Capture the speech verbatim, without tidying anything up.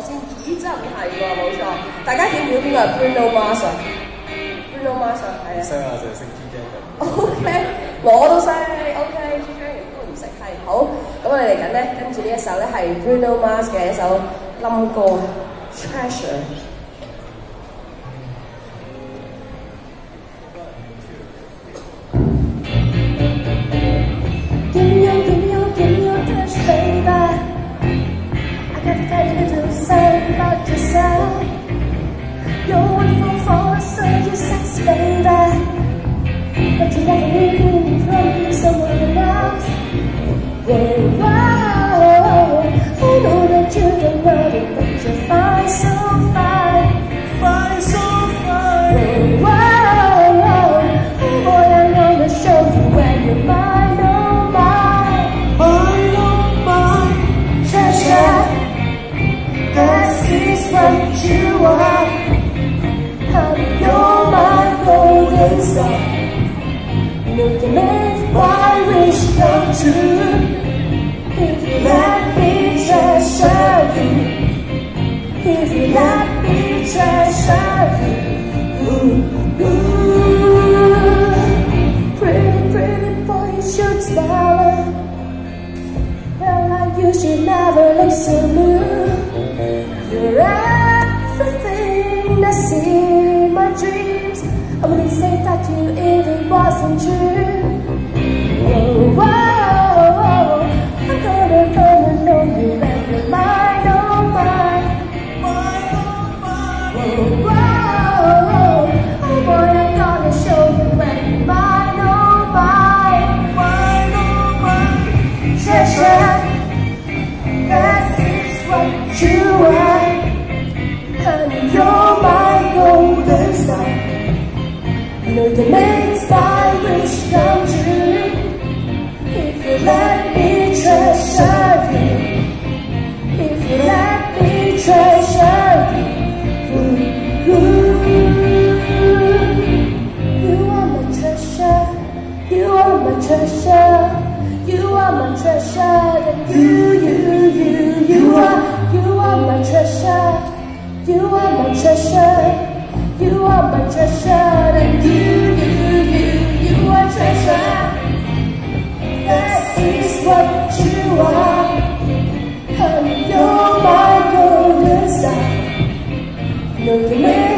先？咦，真係唔係喎，冇錯。大家曉唔曉邊個係 Bruno Mars 啊 ？Bruno Mars 係啊。識啊，就係識 G Dragon。OK， 我都識。OK，G Dragon 都唔識係。好，咁我哋嚟緊咧，跟住呢一首咧係 Bruno Mars 嘅一首冧歌 Treasure。Give me your, give me your, give me your touch, baby. I got to tell you to say about yourself. You're wonderful for us, so you're sexy, baby. But you never really from me someone else. Whoa, whoa, I know that you don't know it, but you're fine, so fine, fine, so fine. Whoa, whoa, oh boy, I'm gonna show you when you're mine. What you are, honey, you're my golden star. You can make my wish come true if you let me treasure you. If you let me treasure you. Ooh, ooh. Pretty, pretty boy, you should smile. Well, like you should never look so blue. You're everything that's in my dreams. I wouldn't say that to you if it wasn't true. Oh, whoa, whoa, I'm gonna, gonna know you that you're mine, oh mine, mine, oh mine. Oh, whoa, whoa, oh boy, I'm gonna show you when you're mine, oh mine, mine, oh mine. Treasure, that is what you are. Honey, you're my golden star. You know you make my wish come true. If you let me treasure you. If you let me treasure you. Ooh, ooh. You are my treasure. You are my treasure. You are my treasure. And you, you, you, you are, you are my treasure. You are my treasure, you are my treasure, and you, you, you, you are treasure. That is what you are, honey, you're my golden star. No, you